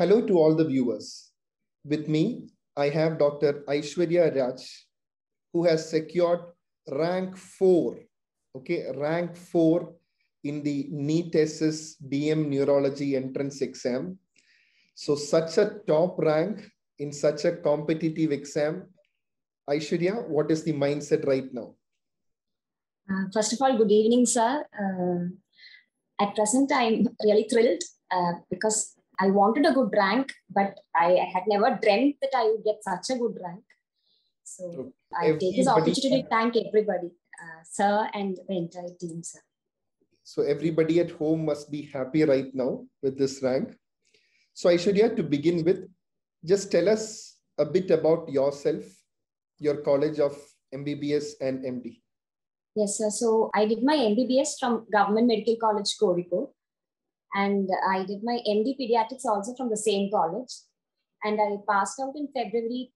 Hello to all the viewers. With me, I have Dr. Aishwarya Raj, who has secured rank 4, rank 4 in the NEET SS DM Neurology entrance exam. So such a top rank in such a competitive exam. Aishwarya, what is the mindset right now? First of all, good evening, sir. At present, I'm really thrilled because I wanted a good rank, but I had never dreamt that I would get such a good rank. So I take this opportunity to thank everybody, sir, and the entire team, sir. So everybody at home must be happy right now with this rank. So Aishwarya, to begin with, just tell us a bit about yourself, your college of MBBS and MD. Yes, sir. So I did my MBBS from Government Medical College, Kozhikode. And I did my MD Pediatrics also from the same college. And I passed out in February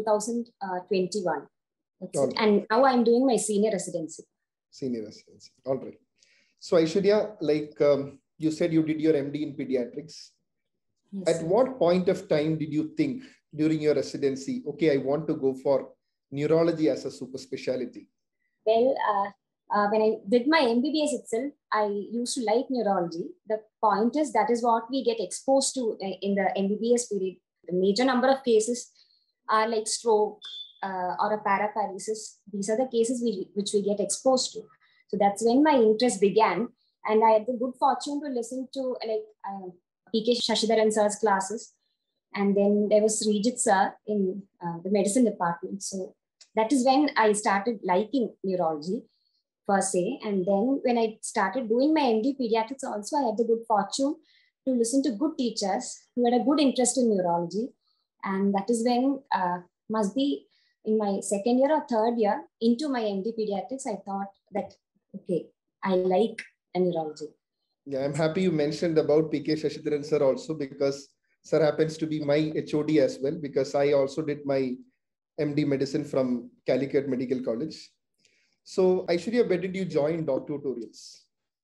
2021. That's it. And now I'm doing my senior residency. Senior residency. All right. So Aishwarya, like you said, you did your MD in pediatrics. Yes, at what point of time did you think during your residency, okay, I want to go for neurology as a super specialty? Well, when I did my MBBS itself, I used to like neurology. The point is that is what we get exposed to in the MBBS period. The major number of cases are like stroke or a paraparesis. These are the cases which we get exposed to. So that's when my interest began. And I had the good fortune to listen to P.K. Shashidharan sir's classes. And then there was Srijit sir in the medicine department. So that is when I started liking neurology per se. And then when I started doing my MD pediatrics also, I had the good fortune to listen to good teachers who had a good interest in neurology. And that is when, must be in my second year or third year into my MD pediatrics, I thought that, okay, I like neurology. Yeah, I'm happy you mentioned about P.K. Shashidharan sir also, because sir happens to be my HOD as well, because I also did my MD medicine from Calicut Medical College. So Aishwarya, where did you join Doc Tutorials?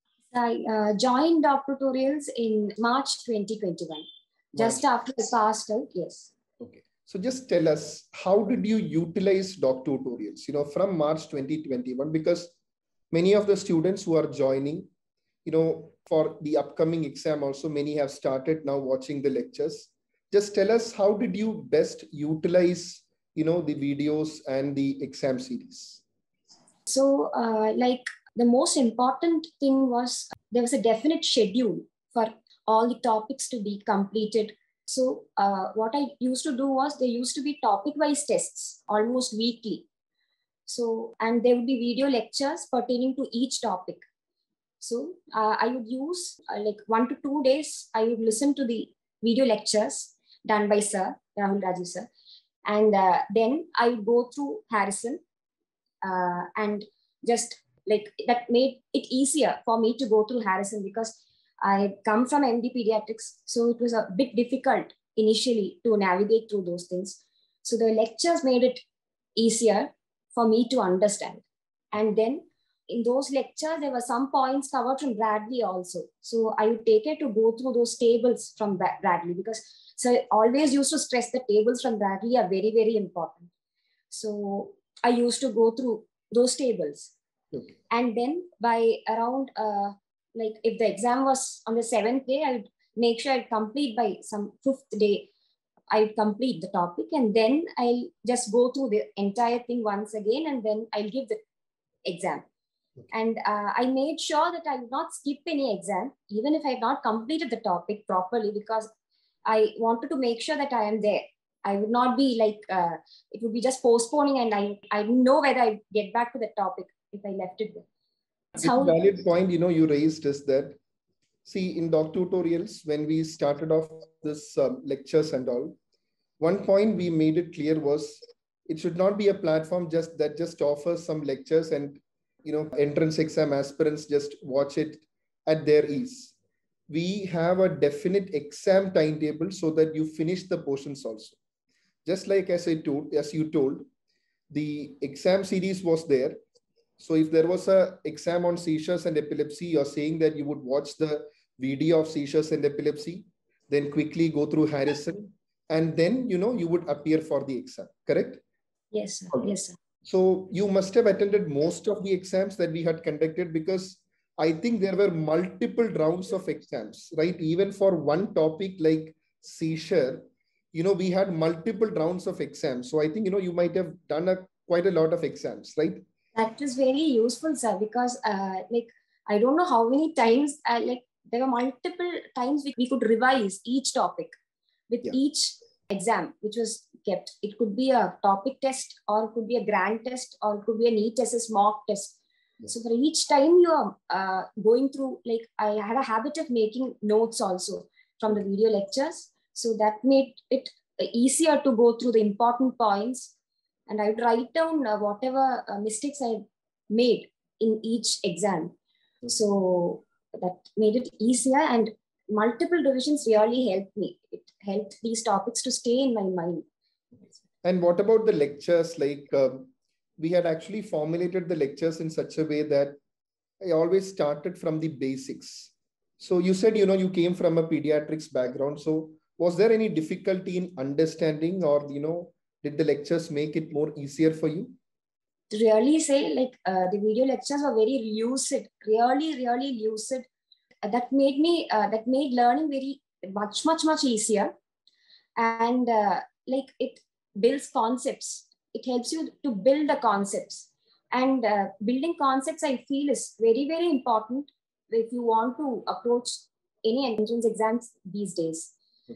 I joined Doc Tutorials in March 2021, just after the passed out, yes. Okay. So just tell us, how did you utilize Doc Tutorials, from March 2021? Because many of the students who are joining, for the upcoming exam also, many have started now watching the lectures. Just tell us, how did you best utilize the videos and the exam series? So the most important thing was there was a definite schedule for all the topics to be completed. So what I used to do was there used to be topic-wise tests almost weekly. So, and there would be video lectures pertaining to each topic. So I would use like 1 to 2 days, I would listen to the video lectures done by Sir, Rahul Rajiv sir. And then I would go through Harrison and just like that made it easier for me to go through Harrison because I had come from MD Pediatrics. So it was a bit difficult initially to navigate through those things. So the lectures made it easier for me to understand. And then in those lectures, there were some points covered from Bradley also. So I would take it to go through those tables from Bradley because so I always used to stress the tables from Bradley are very, very important. So I used to go through those tables. Okay. And then by around, like if the exam was on the 7th day, I would make sure I'd complete by some 5th day. I would complete the topic and then I'll just go through the entire thing once again and then I'll give the exam. Okay. And I made sure that I would not skip any exam, even if I had not completed the topic properly, because I wanted to make sure that I am there. I would not be like, it would be just postponing and I didn't know whether I'd get back to the topic if I left it there. That's a valid point, you raised is that, see, in Doc Tutorials, when we started off this lectures and all, one point we made it clear was it should not be a platform that just offers some lectures and, entrance exam aspirants just watch it at their ease. We have a definite exam timetable so that you finish the portions also. Just like as you told, the exam series was there. So if there was a exam on seizures and epilepsy, you're saying that you would watch the video of seizures and epilepsy. then quickly go through Harrison, and then, you would appear for the exam, correct? Yes, sir. Okay. Yes, sir. So you must have attended most of the exams that we had conducted, because I think there were multiple rounds of exams, right? Even for one topic like seizure, we had multiple rounds of exams. So I think, you might have done quite a lot of exams, right? That is very useful, sir, because like, I don't know how many times, like there were multiple times we could revise each topic with each exam which was kept. It could be a topic test, or it could be a grand test, or it could be a NEET SS mock test. So for each time you are going through, like I had a habit of making notes also from the video lectures. So that made it easier to go through the important points. And I would write down whatever mistakes I made in each exam. So that made it easier, and multiple revisions really helped me. It helped these topics to stay in my mind. And what about the lectures? Like we had actually formulated the lectures in such a way that I always started from the basics. So you said, you came from a pediatrics background. So was there any difficulty in understanding, or, did the lectures make it more easier for you? To really say, like the video lectures were very lucid, really lucid. That made learning very much easier. And like it builds concepts. It helps you to build the concepts. And building concepts, I feel, is very important if you want to approach any entrance exams these days.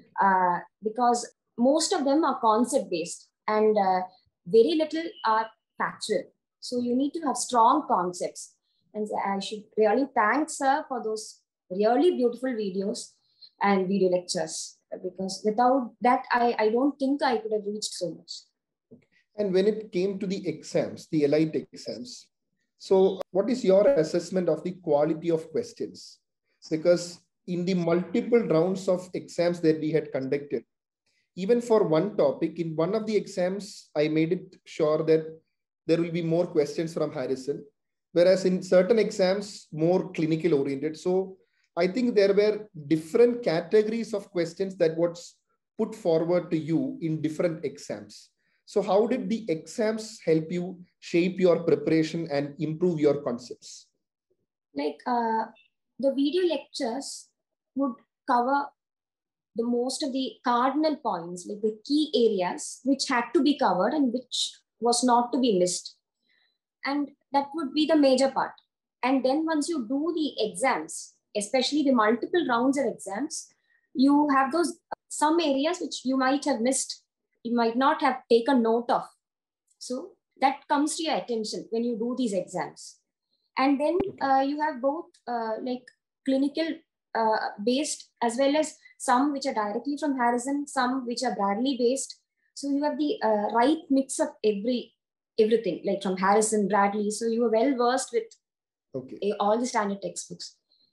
Because most of them are concept based, and very little are factual. So you need to have strong concepts. And I should really thank sir for those really beautiful videos and video lectures, because without that, I don't think I could have reached so much. And when it came to the exams, the elite exams, so what is your assessment of the quality of questions? Because in the multiple rounds of exams that we had conducted, even for one topic, in one of the exams, I made it sure that there will be more questions from Harrison, whereas in certain exams, more clinical oriented. So I think there were different categories of questions that was put forward to you in different exams. So how did the exams help you shape your preparation and improve your concepts? Like the video lectures would cover the most of the cardinal points, like the key areas which had to be covered and which was not to be missed. And that would be the major part. And then once you do the exams, especially the multiple rounds of exams, you have those some areas which you might have missed, you might not have taken note of. So that comes to your attention when you do these exams. And then you have both like clinical based, as well as some which are directly from Harrison, some which are Bradley based. So you have the right mix of everything, like from Harrison, Bradley. So you are well versed with all the standard textbooks.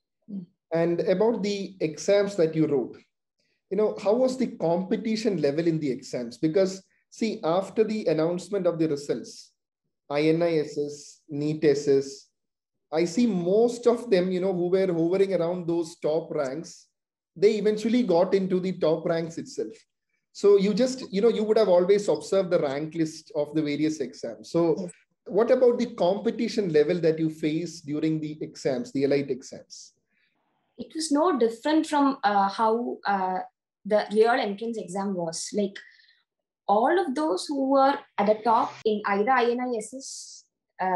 And about the exams that you wrote, how was the competition level in the exams? Because see, after the announcement of the results, INISS, NEET SS, I see most of them, who were hovering around those top ranks, they eventually got into the top ranks itself. So you just, you would have always observed the rank list of the various exams. So what about the competition level that you faced during the exams, the elite exams? It was no different from how the real entrance exam was. Like all of those who were at the top in either INISS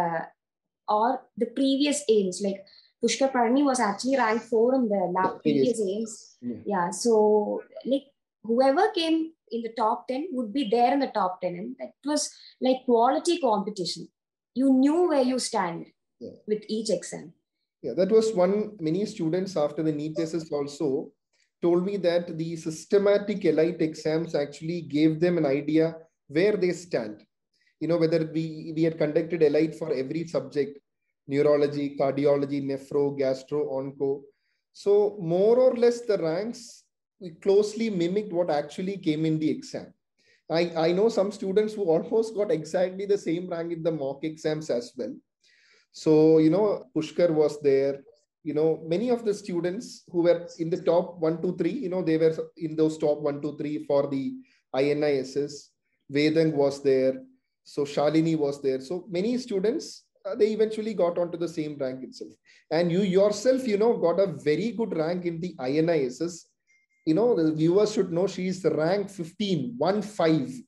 or the previous aims, like Pushkar Parni was actually ranked 4 in the previous aims. Yeah. So like whoever came in the top 10 would be there in the top 10. And that was like quality competition. You knew where you stand with each exam. Yeah, that was one. Many students after the NEET tests also told me that the systematic elite exams actually gave them an idea where they stand. Whether we had conducted elite for every subject, neurology, cardiology, nephro, gastro, onco. So more or less the ranks closely mimicked what actually came in the exam. I know some students who almost got exactly the same rank in the mock exams as well. So, Pushkar was there, many of the students who were in the top 1, 2, 3, they were in those top 1, 2, 3 for the INISS. Vedang was there. So Shalini was there. So many students, they eventually got onto the same rank itself. And you yourself, got a very good rank in the INISS. The viewers should know she is rank 15, 1-5,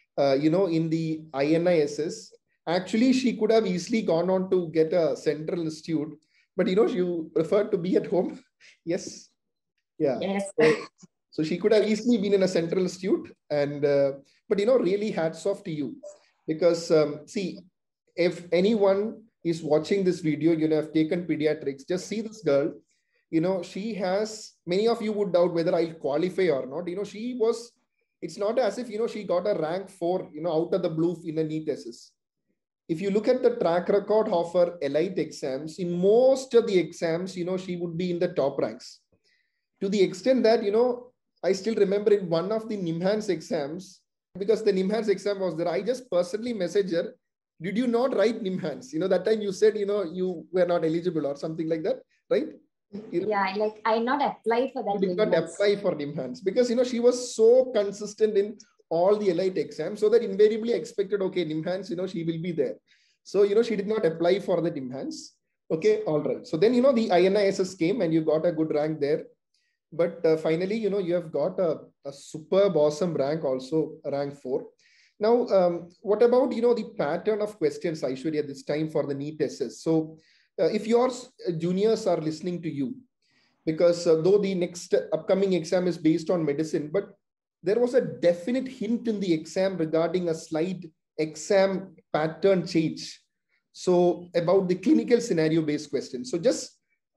in the INISS. Actually, she could have easily gone on to get a central institute, but, you preferred to be at home. Yes. Yeah. Yes. So she could have easily been in a central institute. And, but, really hats off to you. Because, see, if anyone is watching this video, have taken pediatrics, just see this girl. She has, many of you would doubt whether I'll qualify or not. She was, it's not as if, she got a rank 4, out of the blue in a NEET SS. If you look at the track record of her elite exams, in most of the exams, she would be in the top ranks. To the extent that, I still remember in one of the NIMHANS exams, because the NIMHANS exam was there, I just personally messaged her, did you not write NIMHANS? That time you said, you were not eligible or something like that, right? Yeah, like I not applied for that. You did not apply for NIMHANS because, she was so consistent in all the elite exams, so that invariably expected, okay, NIMHANS, she will be there. So, she did not apply for the NIMHANS. Okay, all right. So then, the INISS came and you got a good rank there. But finally, you have got a superb, awesome rank also, rank 4. Now, what about, the pattern of questions, Aishwarya, this time for the NEET SS? So if your juniors are listening to you, because though the next upcoming exam is based on medicine, but there was a definite hint in the exam regarding a slight exam pattern change. So about the clinical scenario based questions. So just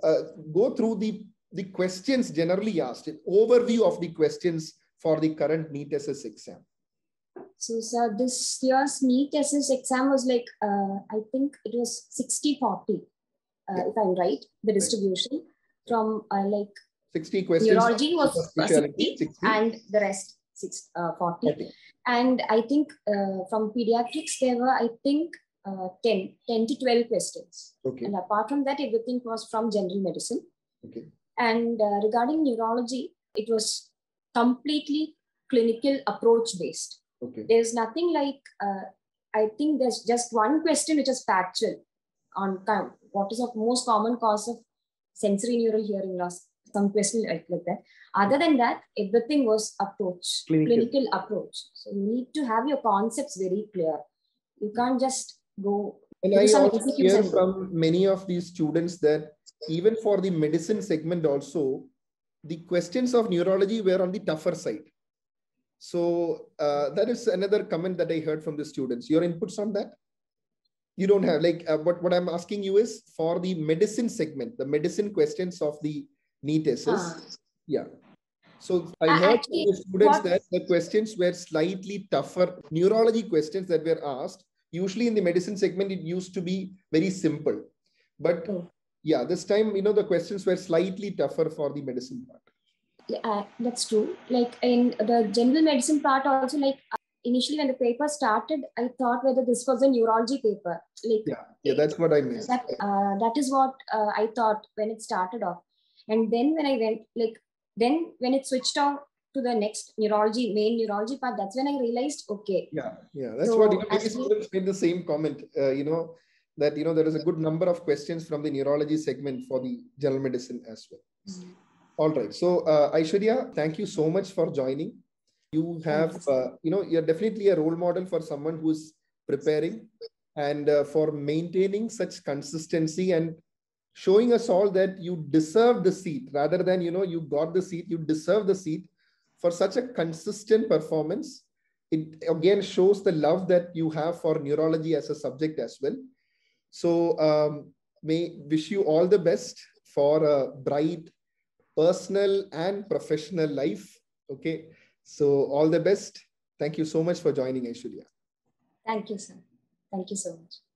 go through the questions generally asked, an overview of the questions for the current NEET SS exam. So, sir, this year's NEET SS exam was like, I think it was 60-40, if I'm right, the distribution from like 60 questions. Neurology was 60 and the rest 40. And I think from pediatrics, there were, I think, 10 to 12 questions. Okay. And apart from that, everything was from general medicine. Okay. And regarding neurology, it was completely clinical approach based. Okay. There's nothing like, I think there's just one question which is factual on what is the most common cause of sensory neural hearing loss, some question like that. Other than that, everything was approach, clinical approach. So you need to have your concepts very clear. You can't just go. And I also hear from many of these students that even for the medicine segment also, the questions of neurology were on the tougher side. So that is another comment that I heard from the students. Your inputs on that? You don't have, like, what I'm asking you is for the medicine segment, the medicine questions of the NEET SS. Yeah. So I heard from the students that the questions were slightly tougher. Neurology questions that were asked, usually in the medicine segment, it used to be very simple. But yeah, this time, the questions were slightly tougher for the medicine part. Yeah, that's true. Like in the general medicine part also, like initially when the paper started, I thought whether this was a neurology paper. Like, yeah, that's what I meant. That is what I thought when it started off. And then when I went, then when it switched off to the next neurology, main neurology part, that's when I realized, okay. Yeah, that's so what, many students made the same comment, that, there is a good number of questions from the neurology segment for the general medicine as well. Mm-hmm. All right. So, Aishwarya, thank you so much for joining. You have, you're definitely a role model for someone who's preparing and for maintaining such consistency and showing us all that you deserve the seat rather than, you got the seat, you deserve the seat for such a consistent performance. It again shows the love that you have for neurology as a subject as well. So may wish you all the best for a bright personal and professional life. Okay. So all the best. Thank you so much for joining, Aishwarya. Thank you, sir. Thank you so much.